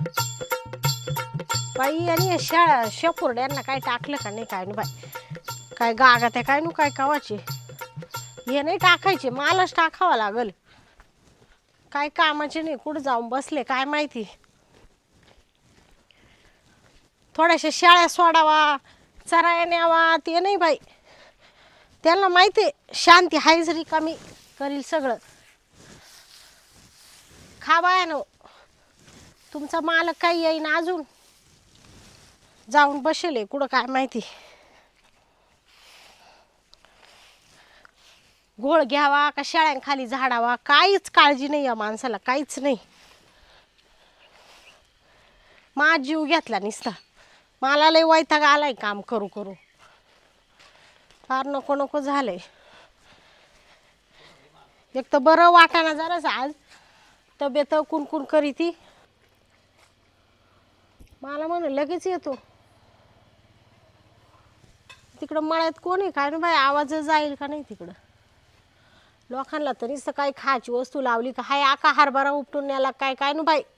बाई आणि शेपुरड्यांना काय टाकलं का नाही काय नाही बाई, काय गागा त्या काय नु काय कावाचे हे नाही टाकायचे, मालच टाकावा लागल. काय कामाचे नाही, कुठं जाऊन बसले काय माहिती. थोड्याशा शाळा सोडावा, चराया न्यावा, ते नाही बाई. त्यांना माहिती शांती हायच रिकामी करील सगळं. खा बायानो, तुमचा मालक काही येईन अजून, जाऊन बसेल कुठं काय माहिती. घोळ घ्यावा का शाळ्यांखाली झाडावा, काहीच काळजी नाही या माणसाला, काहीच नाही. मा जीव घेतला निसता, मला लय वैताग आलाय काम करू करू, फार नको नको झालंय. एक तर बरं वाटाना जरास आज, तब्येत कुणकुण करी ती. मला म्हण लगेच येतो. तिकडं मळ्यात कोण आहे काय ना बाई, आवाज जाईल का नाही तिकडं. लोकांना तरी काही खायची वस्तू लावली का हाय आका हरभरा उपटून न्याला काय काय ना बाई.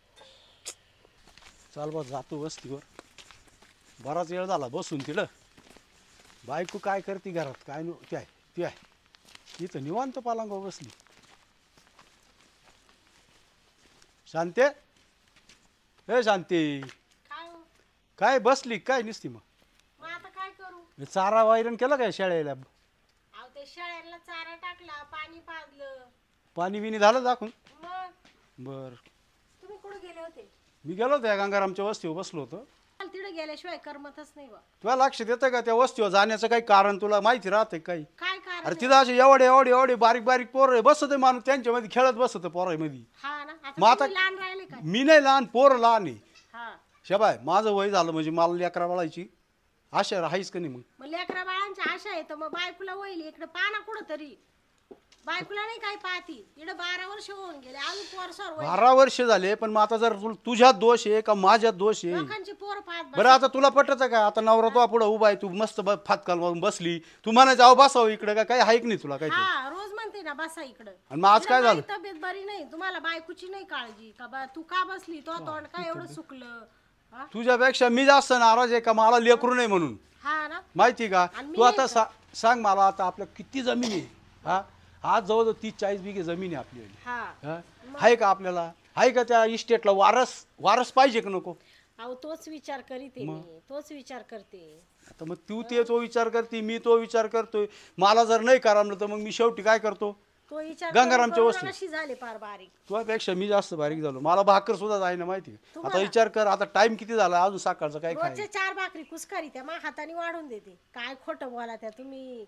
चाल बा जातो वस्तीवर, बराच वेळ झाला बसून तिला. बायको काय करते घरात काय नो, ती आहे इथं निवांत पालांगावर बसली. शांते, हे शांती, काय बसली काय निसती. मग आता काय करू, चारा वैरण केलं काय शाळेला. ते शाळेला चारा टाकला, पाणी पाजलं, पाणी बिनी झालं दाखवून. मग बर, तुम्ही कुठे गेले होते. मी गेलो होतो गंगारामच्या वस्तीवर बसलो होतो. तिकडे गेल्याशिवाय करमतच नाही बा. तुला लक्ष देतं का त्या वस्तीवर जाण्याचं काही कारण तुला माहिती राहते काही. काय कारण. अरे तिथं असे एवढे एवढे एवढे बारीक बारीक पोरं बसत माणूस त्यांच्यामध्ये खेळत बसत पोरामध्ये. हा ना, मग आता लहान राहिले काय. मी नाही लहान, पोरं लहान आहे. हा शेबाय माझं वय झालं म्हणजे मला लेकरा बाळायची आशा राहायच का नाही. मग लेकरा बाळांची आशा आहे तर मग बायकोला होईल इकडे पाना कुठं तरी. बायकोला नाही काय पाहती, इकडे 12 वर्ष होऊन गेले अजून पोर सर 12 वर्ष झाले. पण मग आता जर तुझ्यात दोष आहे का माझ्यात दोष आहे. लोकांची पोर पाहत बरं आता तुला पटत का, आता नवरा तो पुढे उभा आहे, तू मस्त फातकाल मारून बसली, तू म्हणायचं अहो बसावं इकडे का काही हाईक नाही तुला काही. हा रोज म्हणते ना बसा इकडं. आणि मग आज काय झालं. तब्येत बरी नाही, तुम्हाला बायकोची नाही काळजी का, तू का बसली, तो तोंड काय एवढं सुकलं. तुझ्यापेक्षा मी जास्त नाराज आहे का मला लेकरू नाही म्हणून. हा ना, माहिती का. तू आता सांग मला, आता आपल्या किती जमीन आहे. हा आज जवळजवळ 30-40 बिघे जमीन आहे आपली. आहे का आपल्याला, आहे का त्या इस्टेटला वारस पाहिजे का नको. अहो तोच विचार करीते मी, तोच विचार करते. आता मग तू तो विचार करते, मी तो विचार करतोय. मला जर नाही करामलं तर मग मी शेवटी काय करतो, तो विचार गंगारामच्या वस्ती. झाले फार बारीक. तुझ्यापेक्षा मी जास्त बारीक झालो, मला भाकर सुद्धा जाय ना माहिती. आता विचार कर, आता टाइम किती झाला अजून सकाळचं काय खाय. 4 भाकरी कुसकारी त्या हाताने वाढून देते. काय खोटं बोला त्या तुम्ही.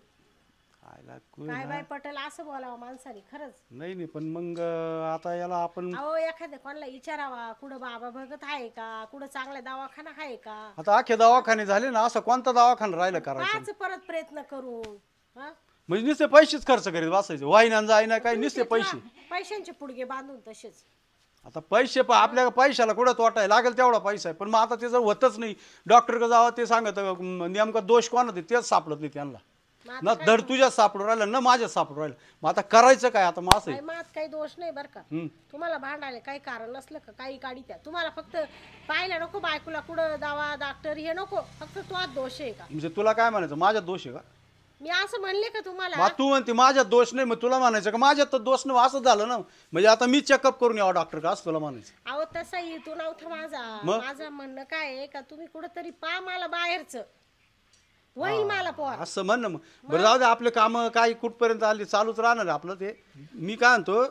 काय बाय पटेल असं बोलावं माणसाने खरंच. नाही पण मग आता याला आपण अहो एखाद्या कोणाला विचारावा, कुठं बाबा भगत आहे का, कुठं चांगला दवाखाना आहे का. आता अख्खे दवाखाने झाले ना, असं कोणता दवाखाना राहिला करायचं. परत प्रयत्न करून म्हणजे नुसते पैसेच खर्च करीत बसायचे, वाईना जाईना काय नुसते पैशांचे पुडगे बांधून तसेच. आता पैसे आपल्या पैशाला कुठं तोटाय लागेल तेवढा पैसा आहे. पण मग आता त्याचं होतच नाही. डॉक्टर जावं ते सांगत नेमका दोष कोणाचा तेच सापडत नाही त्यांना. ना धड तुझ्यात सापडून राहिला ना माझ्यात सापडून राहिलं. मग आता करायचं काय. आता मग असं मात काही दोष नाही बरं का. तुम्हाला भांडायला काही कारण नसलं का काही काढी त्या. तुम्हाला फक्त पाहिलं नको बायकोला कुठं दावा डॉक्टर हे नको, फक्त तो दोष आहे का. म्हणजे तुला काय म्हणायचं माझ्यात दोष आहे का. मी असं म्हणले का तुम्हाला. मग तू म्हणते माझ्यात दोष नाही, मग तुला म्हणायचं का माझ्यात तर दोष नाही. असं झालं ना, म्हणजे आता मी चेकअप करून यावं डॉक्टर का असं तुला म्हणायचं. अहो तसा येतो नव्हता माझं म्हणणं काय आहे का, तुम्ही कुठंतरी पा मला बाहेरचं होईल मला पोर असं म्हण. मग बरं जाऊ दे, आपले काम काही कुठपर्यंत आले चालूच राहणार आपलं ते. मी काय म्हणतो,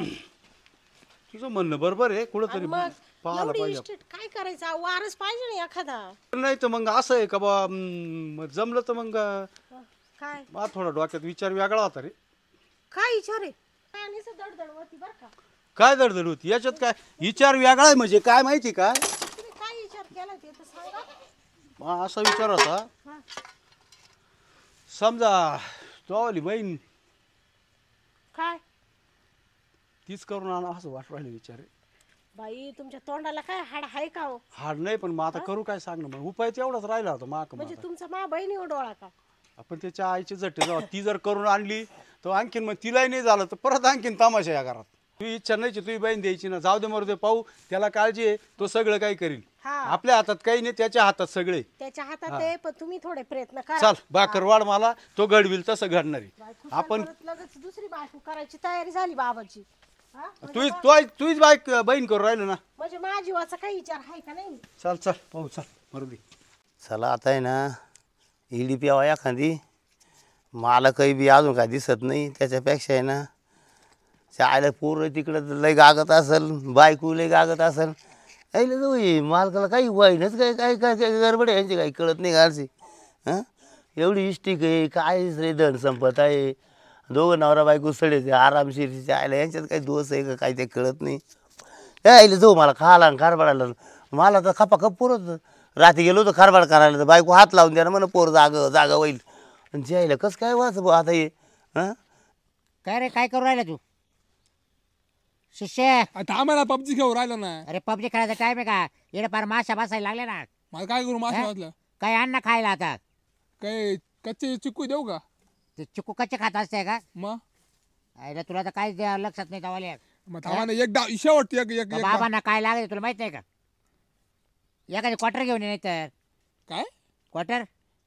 तुझं म्हणणं बरोबर आहे, कुठंतरी पाहायला पाहिजे. काय करायचं, वारस पाहिजे ना एखादा. नाही तर मग असं आहे का बा, जमलं तर मग काय मला थोडा डोक्यात विचार वेगळा होता रे. काय विचार आहे. दडदड होती बरं का. काय दडदड होती याच्यात, काय विचार वेगळा आहे म्हणजे काय माहिती का. काय विचार केला ते तर सांगा. असा विचार होता, समजा तोवाली बहीण काय तीच करून आणा असं वाट राहिले विचार. बाई तुमच्या तोंडाला काय हाड आहे का हो. हाड नाही पण मग आता करू काय सांग ना. मग उपाय तेवढाच राहिला होता माक. म्हणजे तुमचा मा बहिणी डोळा का. आपण त्याच्या आईची जटे जाऊ, ती जर करून आणली तर आणखीन मग तिलाही नाही झालं तर परत आणखीन तमाशा या घरात. तुझी इच्छा नाही तुझी बहीण द्यायची ना, जाऊ दे मरू दे, पाहू, त्याला काळजी आहे, तो सगळं काही करील. हा आपल्या हातात काही नाही, त्याच्या हातात सगळे. त्याच्या हातात आहे, पण तुम्ही थोडे प्रयत्न करा. चल भाकर वाढ, मला तो घडविल तसं घडणार आहे. बायको आपण परत लगेच दुसरी बायको करायची तयारी झाली बाबाची. हा? तुझीच बहीण करू राहिलो ना. म्हणजे माझ्या जीवाचा काही विचार आहे का नाही? चल चल पाहू, चल मरू दे. चला आता आहे ना, इडी प्यावा एखादी. मला काही बी अजून काय दिसत नाही. त्याच्यापेक्षा आहे ना, शाळेला पोरं तिकडं लय गागत असेल, बायको लय गागत असेल. ऐकलं जाऊ मालकाला काही वाईनच काय काय काय काय गडबड आहे यांची, काही कळत नाही घालची. हां एवढी इष्टिक आहे, काय रे धन संपत आहे. दोघं नवरा बायको सडेचे आरामशीरचे आयला, यांच्यात काही दोष आहे का काही ते कळत नाही. ऐकलं जाऊ मला खाला खारबाडाला, मला तर खपा खप पुरत. रात्री गेलो होतो खारबाड करायला, तर बायको हात लावून द्या ना म्हणा, पोर जागा होईल. आणि जायला कसं काय वाच आता हे. हां काय रे, काय करू राहिला तू शिष्य? आता आम्हाला पबजी घेऊन राहिलो ना. अरे पबजी खेळायचा टाइम आहे का? येणं पार माशा बसायला लागले ना. मला काय करू मासे वाचलं? काय अन्न खायला आता? काय कच्चे चिक्कू देऊ का? ते चिकू कच्चे खात असते का? मग अरे तुला तर काहीच लक्षात नाही तवाले. मग थांबा एक डाव शेवट एक एक एक बाबांना काय लागेल तुला माहित नाही का? एखादी क्वार्टर घेऊन ये, नाही तर काय क्वार्टर.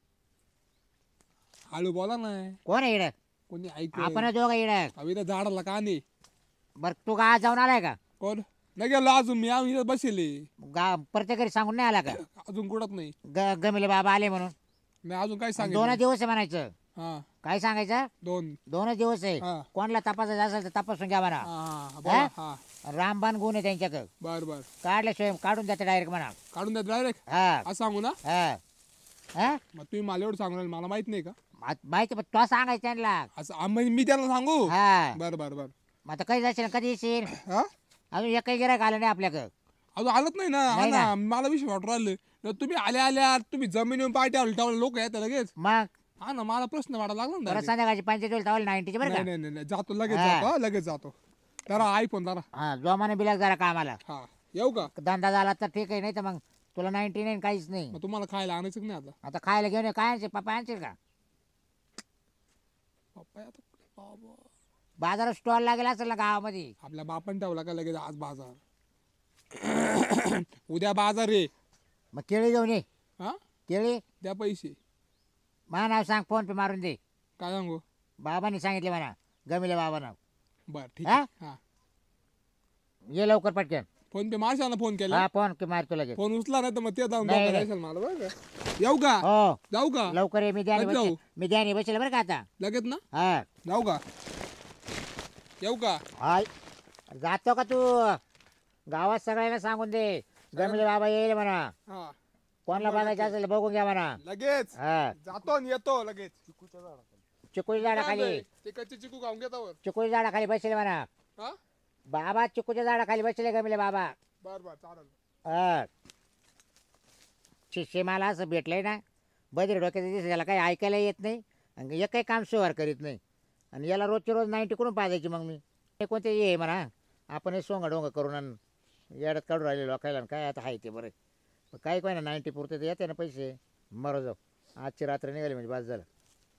हळू बोला ना, कोण आहे इड? कोणी ऐक. आपण दोघं इड. अभिदा झाडाला का नाही? बरं तू गावात जाऊन आलाय का? कोण नाही गेलो अजून, मी आम्ही इथं बसले. प्रत्येक घरी सांगून नाही आला का? अजून कुठत नाही. गमिले बाबा आले म्हणून नाही अजून काय 2 सांगितलं. दिवस आहे म्हणायचं. हा काय सांगायचं? 2 दिवस आहे. हा. कोणाला तपासायचं असेल तर तपासून घ्या म्हणा. हा बोला. हा रामबाण गुण आहे त्यांच्याकडे. बर बर काढल्याशिवाय काढून द्या डायरेक्ट म्हणा. काढून द्या डायरेक्ट. हा असं सांगू ना. हा हा मग तुम्ही मला एवढं सांगू मला माहित नाही का? माहिती, पण तो सांगायचं त्यांना. असं मी त्यांना सांगू. हा बर बर बर. मग आता कधी जाशील, कधी येशील? हा अजून एकही गिरायक आलं नाही आपल्याकडं. अजून आलत नाही ना. हा नाही ना ना. मला विषय वाटू राहिले. तुम्ही आल्या तुम्ही जमिनीवर पाय ठेवले लोक येतात लगेच. मग हा ना मला प्रश्न वाटायला लागला ना परत direct. संध्याकाळची 45 टावल 90 बरं नाही का? नाही नाही नाही. जातो लगेच हा. जातो. लगेच जातो. जरा आयफोन जरा. हा जोमाने बिलाक जरा कामाला. हा येऊ का? धंदा झाला तर ठीक आहे, नाही तर मग तुला 99 काहीच नाही. मग तुम्हाला खायला आणायचं की नाही आता? आता खायला घेऊन ये. काय आणशील? पप्पा आणशील का? पप्पा आता बाबा. बाजारात स्टॉल लागेल असेल ना गावामध्ये. आपल्या बापान ठेवला का लगेच आज बाजार. उद्या बाजार रे. मग केळी घेऊन ये. हा केळी द्या पैसे. माझं नाव सांग, फोन पे मारून दे. काय सांगू? बाबांनी सांगितले म्हणा, गमिले बाबा नाव. बर ठीक हा? आहे. हा ये लवकर पटकन. फोन पे माणसानं फोन केला. हा फोन पे मारतो लगेच. फोन उचला नाही तर मग ते जाऊन नाही, धोका नाही. द्यायचं मला बरं का? येऊ का? हो जाऊ का? लवकर ये. मी ध्यानी कधी जाऊ? बसेल, मी ध्यानी बसेल बरं का आता. लगेच ना. हा जाऊ का? येऊ का? हाय जातो का तू? गावात सगळ्यांना सांगून दे, गमिले बाबा येईल म्हणा. हा कोणाला बघायचं असेल बघून घ्या म्हणा. लगेच हा जातो आणि येतो लगेच. चिकुली झाडाखाली, ते कच्चे चिकू खाऊन घेतावर. चिकुली झाडाखाली बसले म्हणा. हा बाबा चिकूच्या झाडाखाली बसले गमिले बाबा. बर बर चालेल. हा शिष्य मला असं भेटलंय ना, बदरी डोक्याचं दिसत, याला काही ऐकायला येत नाही आणि एकही काम सुवार करीत नाही. आणि याला रोजच्या रोज 90 करून पाहायची. मग मी हे कोणते ये म्हणा, आपण हे सोंग डोंग करून आणि येड्यात काढून राहिले लोकायला. काय आता आहे ते बरं. काय काय ना 90 पुरते तर येते ना पैसे. मरो जाऊ, आजची रात्र निघाली म्हणजे बस झालं.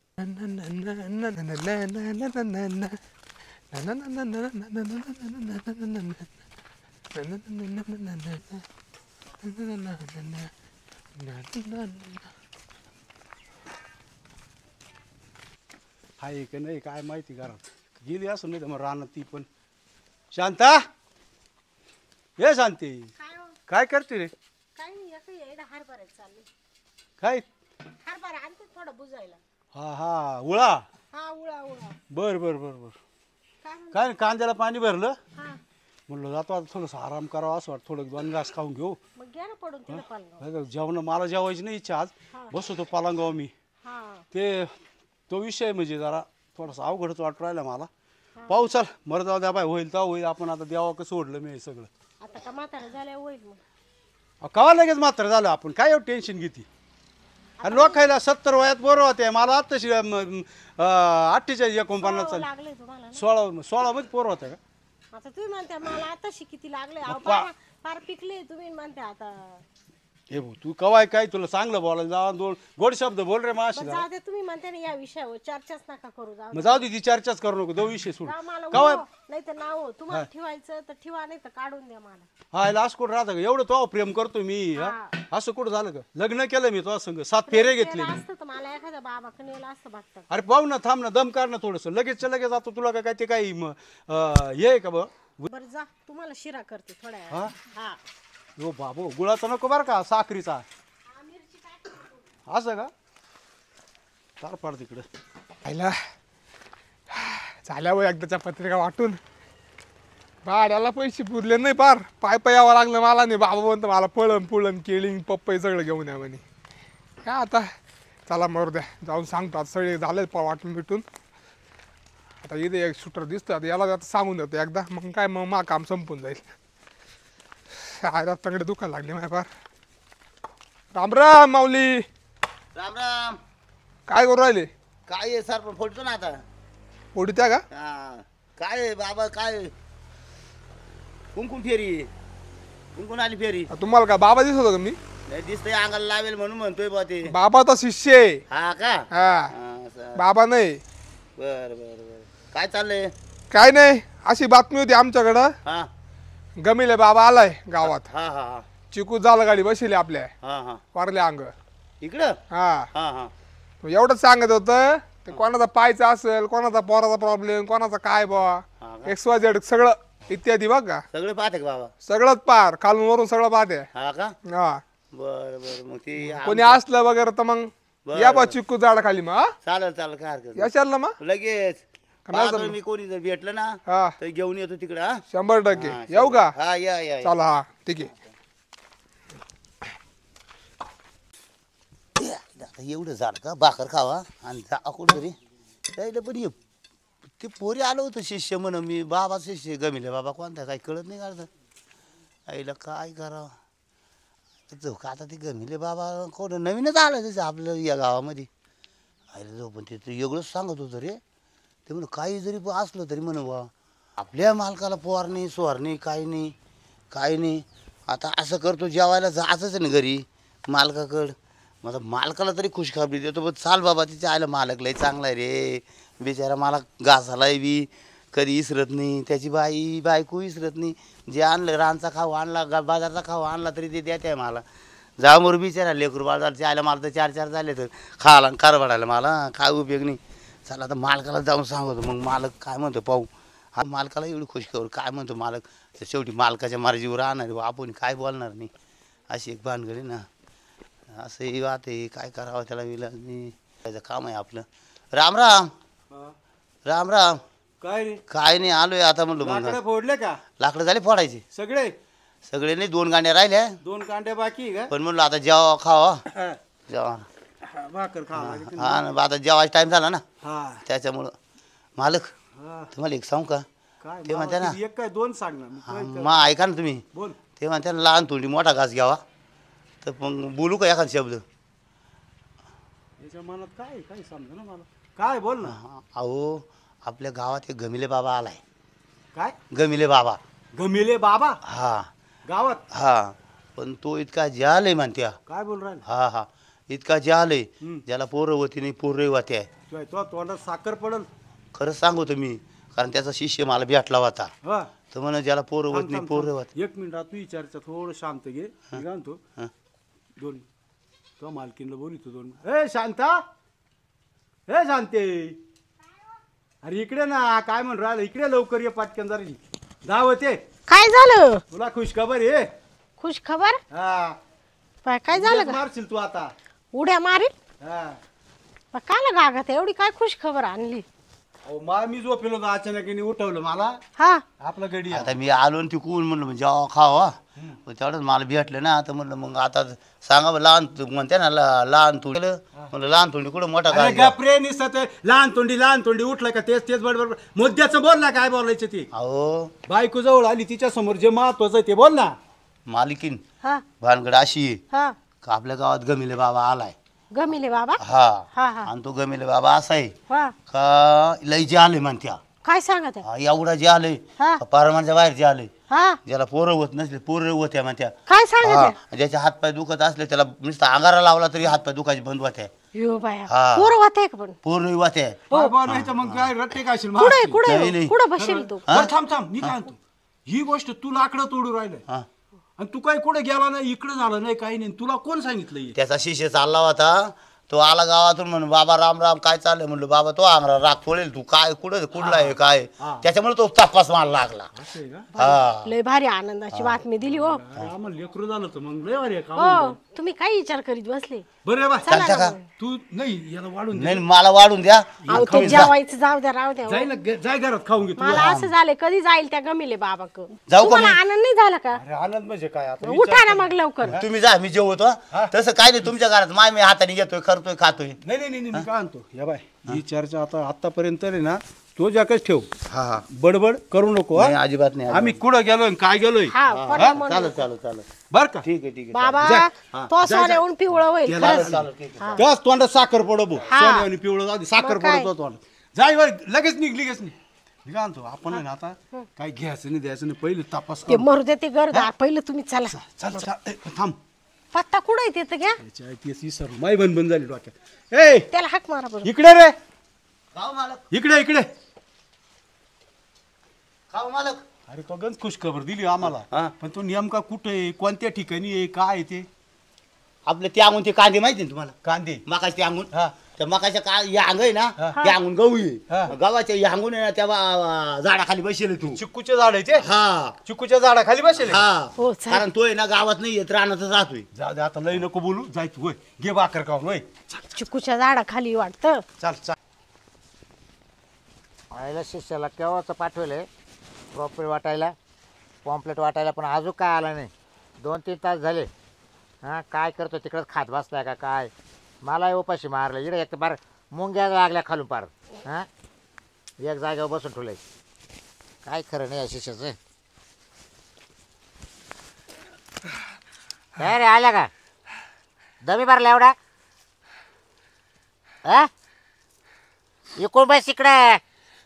हाय का नाही काय माहिती, घरात गेली असं नाही तर मग राहणार ती पण. शांता, ये शांती, काय हो? काय करते रे? काय नाही, एकही येडा हरभरा चालले. काय? हरभरा आणते थोडं बुजायला. हा हा उळा. हा उळा उळा. बर बर बर बर. काय म्हणते? काय नाही, कांद्याला पाणी भरलं, हा म्हणलं जातो आता थोडंसं आराम करावा असं वाटतं, थोडं 2 घास खाऊन घेऊ. मग घ्या ना पडून तिला पालगाव. नाही का, जेवण मला जेवायची नाही इच्छा आज. हा. बसतो पलंगावर मी. हा ते तो विषय म्हणजे जरा थोडासा अवघडच वाटू राहिला मला. पाहू चल, मरत जाऊ द्या बाय, होईल तर होईल. आपण आता देवा कसं सोडलं मी हे सगळं. आता का म्हातारा झाल्या होईल मग. कवा लगेच मात्र झालं आपण, काय एवढं टेन्शन घेते. आणि लोकायला 70 वयात बरं होते, मला आत्ताशी 48 49 चालू. लागले तुम्हाला ना? 16 मध्ये पोरं होते का? आता तुम्ही म्हणता मला आता किती लागले. अहो, बाप्पा. फार पिकले तुम्ही म्हणते आता. हे भाऊ तू कवाय काय तुला चांगलं बोलायला जा दोन गोड शब्द बोल रे माशी बरं, जाऊ दे तुम्ही म्हणते ना या विषयावर चर्चाच नका करू. जाऊ मग जाऊ दे ती चर्चाच करू नको दो विषय सोड मला कवाय नाही तर नाव तुम्हाला ठेवायचं तर ठेवा, नाही तर काढून द्या मला. हा लास्ट कुठं राहतं का एवढं तो प्रेम करतो मी हा? असं कुठं झालं का लग्न केलं मी तो संग 7 फेरे घेतले मी. असतं तर मला एखाद्या बाबाकडे नेलं असतं बघता. अरे पाहू ना थांब ना दम काढ ना थोडस लगेच लगेच जातो तुला काय ते काही हे आहे का बघ बरं जा, तुम्हाला शिरा करते थोड्या वेळात. हा हो बाबू गुळाचा नको बरं का साखरीचा असं का तार पाड तिकडं आयला झाल्या वय एकदाच्या पत्रिका वाटून भाड्याला पैसे पुरले नाही पार पाय पाय यावं लागलं मला नाही बाबा म्हणतो मला पळण पुळण केळी पप्पा सगळं घेऊन या म्हणे काय आता चला मरू द्या जाऊन सांगतो आता सगळे झाले वाटून बिटून आता इथे एक शूटर दिसतो आता याला आता सांगून देतो एकदा मग काय मग मा काम संपून जाईल आयला तंगडे दुखायला लागले माझ्या पार राम राम माऊली राम राम. काय करू राहिले काय आहे सर पण फोडतो ना आता. ओढत्या का हा काय आहे बाबा काय कुंकुम फेरी कुंकुम आली फेरी. तुम्हाला का बाबा दिसत होता का मी नाही दिसतंय अंगाला लावेल म्हणून म्हणतोय बा ते. बाबाचा शिष्य आहे हा का हा हा सर. बाबा नाही बर बर बर काय चाललंय. काय नाही अशी बातमी होती आमच्याकडं हा गमिले बाबा आलाय गावात हा हा हा चिकू जाल गाडी बसली आपल्या हा हा वारले अंग इकडं हा हा हा एवढंच सांगत होतं ते कोणाचा पायचा असेल कोणाचा पोराचा प्रॉब्लेम कोणाचा काय बा हा का? XYZ सगळं इत्यादी बघ का सगळे पाहते का बाबा. सगळंच पार खालून वरून सगळं पाहते हा का हा बर बर मग ती कोणी असलं वगैरे तर मग बरं, या बा चिकू झाड खाली मग हा? चालेल चालेल काय हरकत नाही. याच्याल ना मग लगेच नाही पाहतो मी कोणी जर भेटलं ना हा तर घेऊन येतो तिकडे. हा 100% हा, येऊ का हा या या या. चला हा ठीक आहे आता एवढं झाड का भाकर खावा आणि जा कुठतरी त्याला पण ये ते पोरी आलं होतं शिष्य म्हण मी बाबा शिष्य गमिले बाबा कोणता काही कळत नाही काढत आईला काय करावं झोका आता ते गमिले बाबा कोण नवीनच आलं त्याचं आपलं या गावामध्ये आईला जो पण ते वेगळंच सांगत होतं रे ते म्हणून काही जरी असलं तरी म्हणून बा आपल्या मालकाला पोर नाही स्वार नाही काही नाही आता असं करतो जेवायला जायचंच ना घरी मालकाकडं मग आता मालकाला तरी खुशखबरी देतो पण चाल बाबा तिच्या आयला मालक लय चांगला आहे रे बिचारा मला घासालाय बी कधी इसरत नाही त्याची बायको इसरत नाही जे आणलं रानचा खाऊ आणला बाजारचा खाऊ आणला तरी ते देत आहे मला जामोर बिचारा लेकरू बाजारचे आयला मला तर 4 झाले तर खायला कारवाडायला मला काय उपयोग नाही चला आता मालकाला जाऊन सांगतो मग मालक काय म्हणतो पाहू हा मालकाला एवढी खुशखबर काय म्हणतो मालक तर शेवटी मालकाच्या मर्जीवर राहणार आपण काय बोलणार नाही अशी एक भानगडी ना असं वाट आहे काय करावं त्याला विलाज नाही त्याचं काम आहे आपलं. राम राम राम राम. काय रे काय नाही आलोय आता म्हणलो लाकडं मग फोडले का लाकडं झाले फोडायचे सगळे सगळे नाही 2 गांड्या राहिल्या 2 कांड्या बाकी आहे का पण म्हणलो आता जेवा खावा हा. जेवा हा, भाकर खावा लागेल. हा ना आता जेवायचा टाइम झाला ना हा त्याच्यामुळं मालक हा. तुम्हाला एक सांगू का काय ते म्हणते ना. एक काय 2 सांग ना मी हा, काय मग ऐका ना तुम्ही बोल ते म्हणते ना लहान थोडी मोठा घास घ्यावा तर मग बोलू का एखादा शब्द. याच्या मनात काय काय समजा ना मला काय बोल ना हा, अहो आपल्या गावात एक गमिले बाबा आलाय काय गमिले बाबा गमिले बाबा हा गावात हा पण तो इतका जाल आहे म्हणत्या काय बोल राहिला हा हा इतका जाल आहे हम्म. ज्याला पोरं होती नाही पोरं होते आहे काय तो तोंडात साखर पडल खरंच सांगतो मी कारण त्याचा शिष्य मला भेटला होता हा तर म्हणे ज्याला पोरं होत थांब, नाही थांब, पोरं थांब. होत 1 मिनिट तू विचारचा थोडं शांत घे मी काय म्हणतो हा. 2 तो मालकीनला बोलितो 2 ए शांता ए शांते अरे इकडे ना काय म्हण राहिलं इकडे लवकर ये पाटक्यान जरा दावत ये काय झालं तुला खुश खबर आहे खुश खबर हा काय झालं उद्याच का मारशील तू आता उड्या मारील हा काला गागात एवढी काय खुश खबर आणली. अहो मी झोपेलो होतो अचानक उठवलं मला हा आपलं गडी आता मी आलो आणि तिकून म्हणलं म्हणजे जेव्हा खावा तेवढंच मला भेटलं ना तर म्हणलं मग आता सांगा बा, लहान म्हणते ना लहान थोडी म्हणलं लहान थोडी कुठं मोठा अरे घास घ्या. गप्रे निसत लहान तोंडी उठलं का तेच बरोबर मुद्द्याचं बोल ना काय बोलायचं ते अहो बायको जवळ आली तिच्या समोर जे महत्वाचं आहे ते बोल ना मालकीन हा भानगड अशी आहे हा का आपल्या गावात गमिले बाबा आलाय गमिले बाबा हा हा हा आणि तो गमिले बाबा असा आहे हा का लय जे आले म्हणत्या काय सांगत आहे हा, एवढा जे आले हा पारमानच्या बाहेर जे आले हा ज्याला पोरं होत नसले पोरं होत्या म्हणत्या काय सांगत हा, ज्याचे हातपाय दुखत असले त्याला नुसता अंगारा लावला तरी हातपाय दुखायचे बंद होत्या यो बाया हा. पोरं होते का पण पोरं होत्या बाबा नाही तर मग काय रट्टे काय असेल कुठे मारशील. नाही, कुठे नाही. कुठं बसेल तू बरं, थांब थांब मी काय म्हणतो ही गोष्ट तू लाकडं तोडू राहिलंय हा. आणि तू काय कुठे गेला नाही इकडे झालं नाही काही नाही तुला कोण सांगितलं हे? त्याचा शिष्य चालला होता तो आला गावातून म्हणून बाबा राम राम काय चाललंय म्हणलं बाबा तो अंगरा राग पळेल तू काय कुठं कुठला आहे काय त्याच्यामुळे तो तपास मार लागला असं आहे का हा लय भारी आनंदाची बातमी दिली हो अरे, आम्हाला लेकरू झालं तर मग लय भारी आहे काम. हो तुम्ही काही विचार करीत बसले बरं आहे बा चालतं का तू नाही याला वाढून दे. नाही मला वाढून द्या अहो ते जेवायचं जाऊ द्या राहू द्या हो. जाय ना जाय घरात खाऊन घे तू. मला असं झालंय कधी जाईल त्या गमिले बाबा जाऊ का तुम्हाला मी? आनंद नाही झाला का अरे आनंद म्हणजे काय आता उठा ना मग लवकर तुम्ही जा मी जेवतो तसं काय नाही तुमच्या घरात माय मी हाताने घेतोय करतोय खातोय नाही नाही नाही मी काय आणतो या बाय ही चर्चा आता आतापर्यंत आहे ना तो जाकच ठेव हा हा बडबड करू नको हा? नाही, अजिबात नाही आम्ही कुठं गेलोय आणि काय गेलोय हा कोणा म्हणून. चालत चालत चालत बर का ठीक आहे ठीक आहे बाबा तो सोन्याहून पिवळं होईल खरंच. चालत ठीक आहे त्याच तोंडात साखर पडो भाऊ हा. सोन्यावानी पिवळं जाऊ दे, साखर मग काय? पडतो तोंडात जाय बाय लगेच लगेच नाही मी काय आणतो आपण आहे ना आता काय घ्यायचं नाही द्यायचं नाही पहिले तपास ते करू मरू दे ते गरज पहिलं तुम्ही चला चल चल ए, थांब पत्ता कुठं येते तर घ्या याच्या तीच विसरलो माई बंद झाली डोक्यात ए त्याला हाक मारा बरं इकडे रे खाऊ मालक इकडे इकडे खाऊ मालक अरे तो गंज खुश खबर दिली आम्हाला पण तो नेमका कुठे आहे कोणत्या ठिकाणी आहे काय आहे ते आपले ते अंगून ते कांदे माहिती ना तुम्हाला कांदे मकाचे ते अंगून हा. त्या मकाच्या का या अंग आहे ना ते अंगून गहू आहे गव्हाच्या या अंगून आहे ना त्या झाडाखाली बसेल तू चिक्कूचे झाड आहे ते हा चिक्कूच्या झाडाखाली बसेल आहे. हा हो चालेल. कारण तो आहे ना गावात नाही येत रानातच राहतोय जाऊ दे आता लई नको बोलू जाय तू होय घे भाकर खाऊन होय चिकूच्या झाडाखाली वाटतं चाल चाल आईला शिष्याला केव्हाचं पाठवलंय प्रॉपर्टी वाटायला पॉम्पलेट वाटायला पण अजून काय आला नाही 2-3 तास झाले हां काय करतो तिकडंच खात बसलाय का काय मलाही उपाशी मारलं इकडे एक तर बार मुंग्या लागल्या खालून पार हां एक जागेवर बसून ठेवलंय काय खरं नाही या शिष्याचं काय रे आल्या का दमी भरला एवढा हा इकडून बस इकडे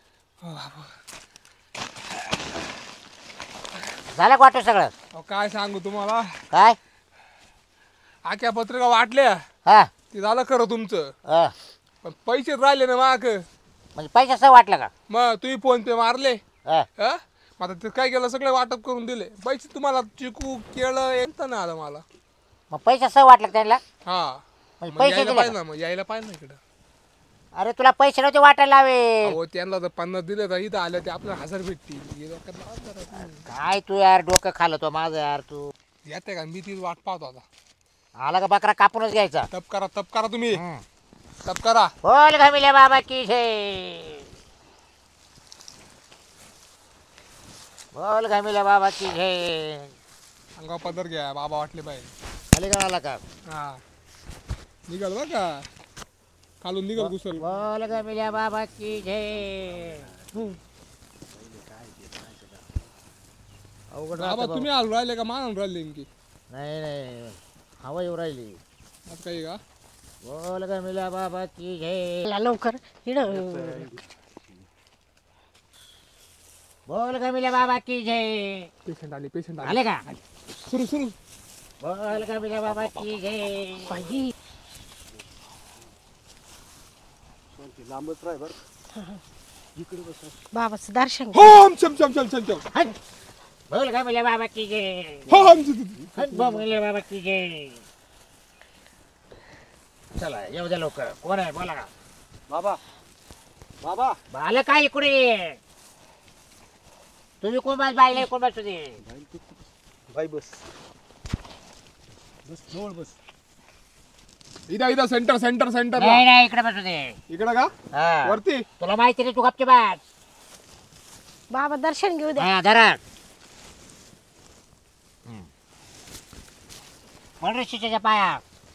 झालं का वाटतं सगळं अहो, काय सांगू तुम्हाला काय आख्या पत्रिका वाटल्या हा ते झालं खरं तुमचं हा. पण पैसे राहिले ना माग म्हणजे पैशाचं वाटलं का मग तुम्ही फोन पे मारले हा. हा मग आता ते काय केलं सगळे वाटप करून दिले पैसे तुम्हाला चिकू केळं येत ना आलं मला मग पैशाचं वाटलं का त्यांना हा म्हणजे मग पैसे यायला दिले पाहिजे का? ना मग यायला पाहिजे ना इकडं अरे तुला पैसे नव्हते वाटायला लावे अहो त्यांना जर 50 दिले तर इथं आले ते आपल्याला 1000 भेटतील हे डोक्यात लावा जरा तुम्ही. काय तू यार डोकं खाल्लं तो माझं यार तू येते का मी ती वाट पाहतो आता आला का बकरा कापूनच घ्यायचा तप करा तुम्ही हम्म. तप करा बोल घमिल्या बाबा की जय बोल घमिल्या बाबा की जय अंगावर पदर घ्या बाबा वाटले पाहिजे खाली का आला का हा निघाल बरं का खालून निघाल घुसल बोल घमिल्या बाबा की जय अवघड बाबा राहतं तुम्ही आलो राहिले का मान राहिले नेमकी नाही नाही हवा येऊ राहिली आता काही का बोल घमिल्या बाबा की जय चला लवकर इड बोल घमिल्या बाबा की जय पेशंट आले आले का सुरू बोल घमिल्या बाबा की जय बाई लांबच राह बर बाबाचं दर्शन हो घ्या. चम बोल घमिल्या बाबा की जय हो बोल घमिल्या बाबा की जय चला येऊ द्या लोक कोण आहे बोला का बाबा बाबा आलं काय इकडे तुम्ही कोण बस बाईला कोण बस तुझे बाई बस बस जवळ बस इथं सेंटर नाही नाही इकडे बसू दे इकडं का हा. वरती तुला माहिती नाही तू गपचे बस बाबा दर्शन घेऊ द्या हा धरा म्हणून शिष्याच्या पाया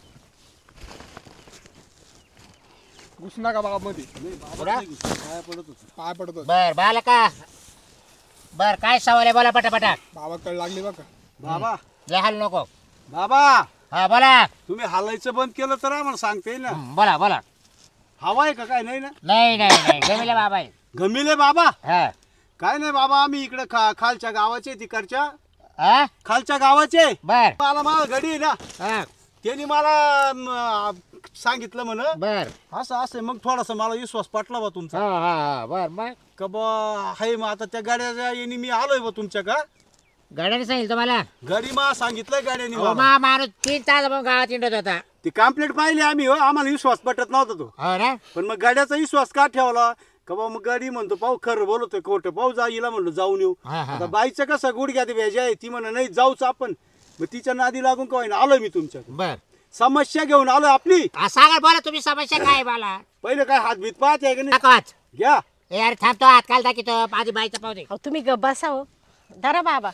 घुस नका बाबा मध्ये पुढं? पाया पडत होत पाय पडतो बर बाला का बर काय सवाल आहे बोला पटापटा बाबा कळ लागली बघा बाबा लय हाल नको बाबा हा बोला तुम्ही हालायचं बंद केलं तर आम्हाला सांगता येईल ना बोला बोला हवा आहे का काय नाही ना नाही नाही नाही गमिले बाबा आहे गमिले बाबा हा काय नाही बाबा, आम्ही इकडे खालच्या गावाचे, तिकडच्या हा खालच्या गावाचे. बर मला माझा गडी आहे ना, हा त्यांनी मला सांगितलं म्हण बर असं असं. मग थोडासा मला विश्वास पटला बा तुमचा हा हा बर मग का बा हाय. मग आता त्या गाड्याच्या येणी मी आलोय बा तुमच्या का. गाड्याने सांगितलं तुम्हाला गाडी मा सांगितलंय गाड्यानी अहो, मला. माणूस 3 तास मग गावात हिंडत होता ती कम्प्लेट पाहिली आम्ही, हो आम्हाला विश्वास पटत नव्हता तो. हो ना पण मग गाड्याचा विश्वास का ठेवला का बा. मग गाडी म्हणतो पाहू खरं बोलतोय खोटं पाहू, जा हिला म्हणलो जाऊन येऊ. हा हा आता बाईचं कसं गुडघ्यात भेज आहे, ती म्हणा नाही जाऊच आपण. मग तिच्या नादी लागून काय ना आलोय मी तुमच्या बर समस्या घेऊन आलोय आपली. सांगा बोला तुम्ही समस्या काय मला पहिले काय हात भीत पाहत आहे का नाही. दाखवाच घ्या. यार थांबतो हात काल दाखवतो आधी बाईचा पाहू दे अहो तुम्ही गप बसा हो. धरा बाबा.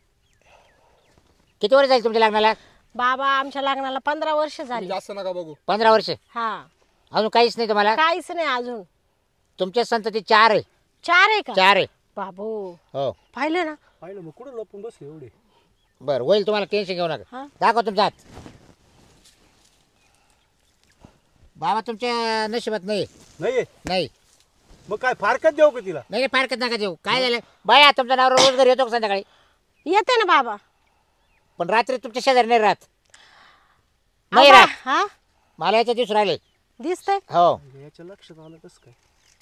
किती वर्ष जाईल तुमच्या लग्नाला बाबा आमच्या लग्नाला 15 वर्ष झाली. जास्त नका बघू. 15 वर्ष हा अजून काहीच नाही तुम्हाला काहीच नाही अजून. तुमच्या संतती 4 आहे 4 आहे का 4 आहे बाबू. हो पाहिलं ना. पाहिलं मग कुठं लपून बसले एवढे. बर होईल तुम्हाला टेन्शन घेऊ नका हा. दाखव तुमचा हात बाबा तुमच्या नशिबात नाही नाही नाही मग काय फारकत देऊ का तिला. नाही फारकत नका देऊ काय झालं बाया तुमचा नाव रोज घरी येतो का संध्याकाळी येते ना बाबा. पण रात्री तुमच्या शेजारी नाही राहत नाही राहत हा मला याच्या दिवस राहिले दिसतंय. हो याच्या लक्षात आलं कसं काय.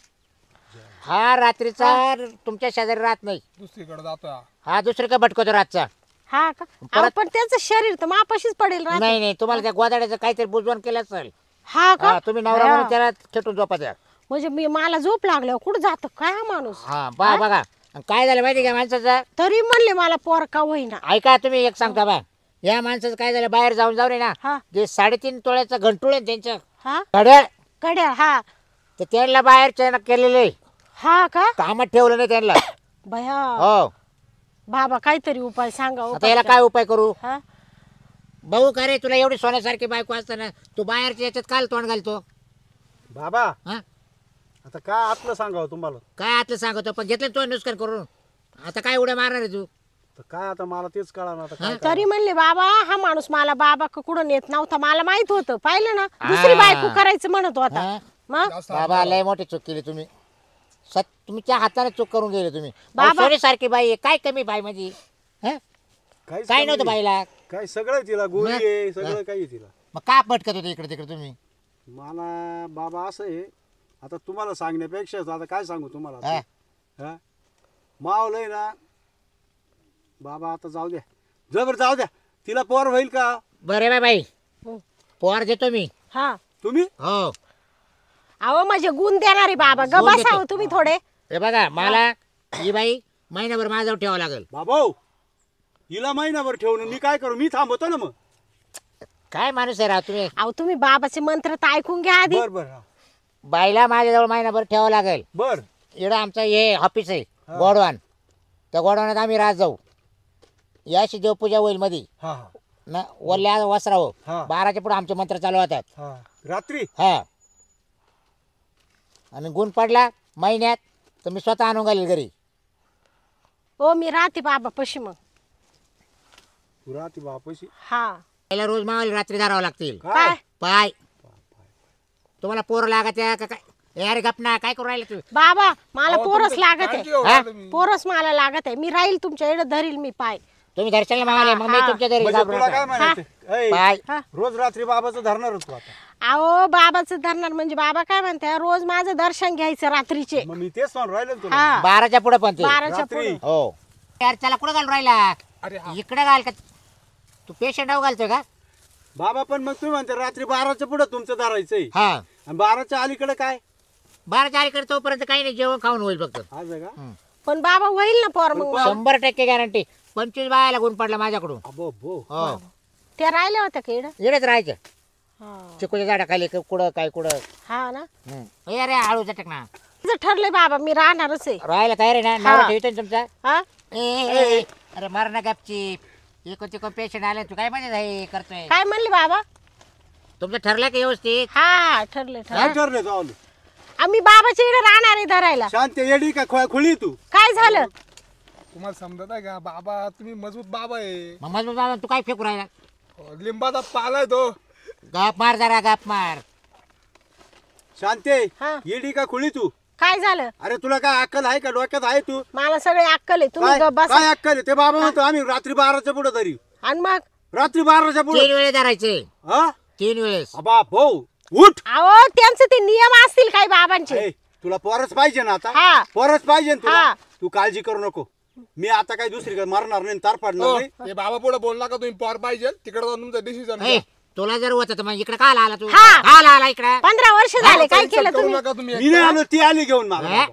हा रात्रीचा तुमच्या शेजारी राहत नाही दुसरीकडे जातोय हा. हा दुसरीकडे भटकतो रातचा हा का अहो, पण त्याचं शरीर तर मापाशीच पडेल राहतं. नाही नाही तुम्हाला त्या गोदाड्याचं काहीतरी बुजवण केलं असेल हा का हा तुम्ही नवरा म्हणून त्याला खेटून झोपा द्या म्हणजे मला झोप लागल्यावर कुठं जात काय हा माणूस. हा बघा आणि काय झालं माहिती का माणसाचं तरी म्हणले मला पोर का होईना. ऐका तुम्ही एक सांगता बा या माणसाचं काय झालं बाहेर जाऊन जाऊन आहे हा. ना जे 3.5 तोळ्याचं घंटुळ आहे त्यांचं हा घड्याळ कड्या हा तर त्यांना बाहेर केलेले हा का कामात ठेवलं नाही त्यांना भया हो बाबा काहीतरी उपाय सांगा हो आता याला काय उपाय करू हा भाऊ का रे तुला एवढी सोन्यासारखी बायको असताना तू बाहेरच्या याच्यात काल तोंड घालतो बाबा हा आता काय आतलं सांगावं तुम्हाला. काय आतलं सांगतो पण घेतलं तो नुसकान करून आता काय उड्या मारणार आहे तू तर काय आता मला तेच कळा आता काय. तरी म्हणले बाबा हा माणूस मला बाबा कुठं नेत नव्हता मला माहित होतं पाहिलं ना दुसरी बायको करायचं म्हणत होता. हा? मग बाबा लय मोठी चूक केली तुम्ही तुमच्या हाताने चूक करून गेले तुम्ही बाबा- सारखी बाई आहे काय कमी बाई म्हणजे काहीच काय कमी नव्हतं नाही. बाईला काय सगळं तिला गोळी मग? आहे सगळं काही आहे तिला. मग का पटकत होते इकडे तिकडे तुम्ही मला बाबा असं आहे आता तुम्हाला सांगण्यापेक्षा आता काय सांगू तुम्हाला हा. आता. हा मावलंय ना बाबा आता जाऊ द्या जबर जाऊ द्या तिला पोर होईल का. बरे बाय बाई हं. पोर देतो मी हा तुम्ही हो अहो माझे गुण देणारे बाबा ग गुण बसाव देतो. तुम्ही थोडे. हे बघा मला ही बाई महिनाभर माझ्यावर ठेवावं लागेल बाबा हिला महिनाभर ठेवून मी काय करू. मी थांबवतो ना मग. काय माणूस आहे राव तुम्ही अहो तुम्ही बाबाचे मंत्र तर ऐकून घ्या आधी. बर बर हा. बाईला माझ्याजवळ महिनाभर ठेवावं लागेल बर इकडं आमचं हे ऑफिस आहे गोडवान त्या गोडवानात आम्ही राहत जाऊ याशी देवपूजा होईल मध्ये हा हा ना वल्ल्या वसराव हा. 12च्या पुढे आमचे मंत्र चालू होतात हा रात्री हा आणि गुण पडला महिन्यात तर मी स्वतः आणून घालील घरी हो मी राहते बाबा पशी मग. तू राहते बापाशी. हा पहिला रोज मावाला रात्री धरावं लागतील काय पाय तुम्हाला पोरं लागत आहे का काय अरे गपना काय करू राहिले तू बाबा मला अहो, पोरस तुमचं लागत काळजी आहे. घेऊ हा? राहिले मी. पोरस मला लागत आहे. मी राहील तुमच्या इकडे धरील मी पाय. तुम्ही दर्शनला मावाले मग मी हा. तुमच्या घरी म्हणजे घाबरू तुला नका. काय म्हणायचं ऐ, पाय हा रोज रात्री बाबाचं धरणार तू आता. अहो बाबाचं धरणार म्हणजे बाबा काय म्हणते रोज माझं दर्शन घ्यायचं रात्रीचे. मग मी तेच म्हणून राहिलो ना तुला. हा 12च्या पुढे पण ते 12च्या रात्री. पुढे. हो यार त्याला कुठं घालून राहिला अरे हा. इकडे घाल का तू पेशंट घालतोय का बाबा पण मग तुम्ही म्हणते रात्री 12च्या पुढे तुमचं धरायचंय हा आणि 12च्या अलीकडे काय 12च्या अलीकडे तोपर्यंत काही नाही जेवण खाऊन होईल फक्त आज आहे का. पण बाबा होईल ना पोर मग मला. 100% गॅरंटी 25 बायाला गुण पडला माझ्याकडून अबो बो. हो ते राहिले होते का इकडं. इकडेच राहायचं हा. चिकूच्या झाडाखाली कुठं काय कुठं हा ना अरे आळू चटक ना तुझं ठरलंय बाबा मी राहणारच आहे. राहायला तयार आहे ना नवरा ठेवतो ना तुमचा हा अरे मार ना गपची इकडे तिकडे पेशंट आले तू काय म्हणजे आहे करतोय काय म्हणले बाबा. तुमचं ठरलं का व्यवस्थित हा ठरले ठरले. काय ठरले जाऊ आम्ही बाबाच्या इकडे राहणार आहे धरायला. शांत येडी का खुळी तू. काय झालं तुम्हाला समजत आहे का बाबा तुम्ही मजबूत बाबा आहे. मग मजबूत बाबा तू काय फेकू राहिला लिंबाचा पालाय तो. गप मार जरा गप मार शांते हा. येडी का खुळी तू. काय झालं? अरे तुला काय अक्कल आहे का? डोक्यात आहे तू? मला सगळे अक्कल आहे, तुम्ही काय गप्प बसा. काय अक्कल आहे? ते बाबा म्हणतो आम्ही रात्री 12च्या पुढे तरी. आणि मग रात्री 12च्या पुढे 3 वेळेस धरायचे, हा 3 वेळेस. बाप हो उठ. अहो त्यांचे ते नियम असतील काही बाबांचे. ए, तुला पोरच पाहिजे ना आता? हा. पोरच पाहिजे ना तुला? हा. तू काळजी करू नको. मी आता काही दुसरीकडे मारणार नाही, तार पाडणार हो, नाही. ते बाबा पुढे बोलला का तुम्ही पॉर पाहिजे तिकडे जाऊन तुमचं डिसिजन ए, तुला जर होत तर मग इकडे काय आला तू? हा. काय आला इकडे? 15 वर्ष झाले काय केलं करू तुम्ही? नका तुम्ही. मी नाही आलो, ती आली घेऊन मला हे? बाबा.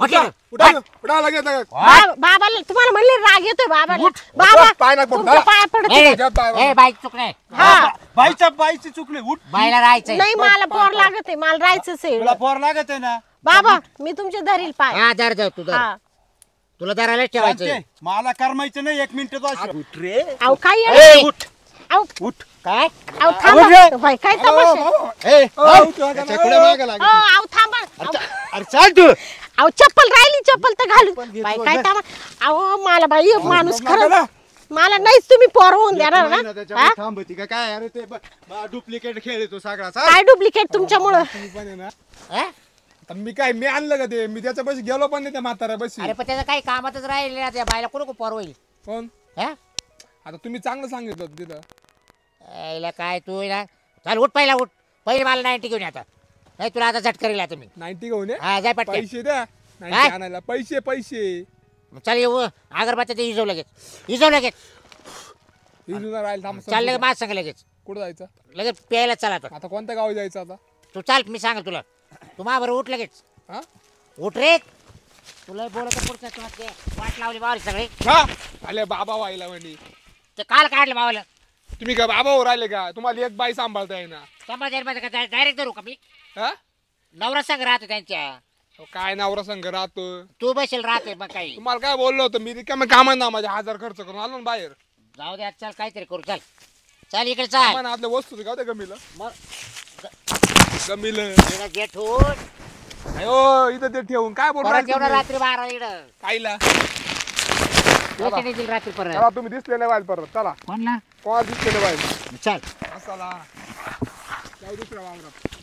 उठा लगेच लगेच. बाबाला तुम्हाला म्हणले राग येतोय बाबाला. बाबा पाय नका पडू. तुमच्या पाया पडते. ए बाईक चुकले, हा बाईची चुकली. उठ. बाईला राहायचंय. नाही मला पोर लागत आहे, मला राहायचंच आहे. तुला पोर लागत आहे ना? बाबा मी तुमचे धरील पाय. हा धर जाऊ तू धर. हा तुला धरायला ठेवायचंय. शांती, मला करमायचं नाही 1 मिनिट. उठ रे. अहो काय ए, आहे? उठ अहो उठ. काय? अहो थांबा बाई, काय तमाशा? ए, त्याच्या पुढे मागे लाग. अहो थांबा. अरे चाल तू. अहो चप्पल राहिली, चप्पल तर घालू बाई. काय थांबा. अहो मला बाई एक माणूस खरं मला नाहीच तुम्ही पोर होऊन देणार ना. हा? थांबती का काय? अरे ते डुप्लिकेट खेळ तो सगळा. काय डुप्लिकेट तुमच्यामुळं? हा? आता मी आणलं का ते? मी त्याच्या पैसे गेलो पण नाही त्या म्हाताऱ्या पैसे. अरे पण त्याचं काही कामातच राहिले ना, त्या बाईला कोण पोर होईल? कोण? हा? आता तुम्ही चांगलं सांगितलं होतं तिथं. यायला काय तू ना, चल उठ पहिला उठ. पहिले मला 90 घेऊन ये आता, नाही तुला आता झटका येईल आता मी. 90 घेऊन ये. हा जाय पटकन. पैसे द्या. काय? 90 आणायला पैसे. चल येऊ अगरबत्ती ते इजव लगेच, इजव लगेच. इजून राहील. थांब. चाल लगेच माझ सांग लगेच, कुठं जायचं लगेच प्यायला चला आता. आता? कोणत्या गावी जायचं आता? तू चाल, मी सांगेल तुला. तू बरोबर उठ लगेच. हा? उठ रे. तुला बोलत पुढचं तुला ते वाट लावली मावली सगळे. हा? आले बाबा व्हायला म्हणे. ते काल काढलं मावलं. तुम्ही का बाबा हो राहिले का? तुम्हाला एक बाई सांभाळता येईना. समाजामध्ये का डायरेक्ट धरू का मी? हा? नवरा संग राहतो त्यांच्या. अहो, काय नवरा संघ राहतो? तू बसेल राहते मग काही. तुम्हाला काय बोललो होतं मी? रिकाम्या कामात ना माझे 1000 खर्च करून आलो ना बाहेर. जाऊ दे चल, काहीतरी करू. चल चल इकडे चाल. सामान आतल्या वस्तू का होत्या गमीला? मग गमीलं. गेट होऊन अयो इथं ते ठेवून काय बोल परत जेवढं रात्री 12 इकडं कायला? येते नाही रात्री परत. चला तुम्ही दिसले नाही बाहेर परत. चला कोणला? कोणाला दिसले नाही बाहेर. चल. असाला जाऊ दुसऱ्या वावरात.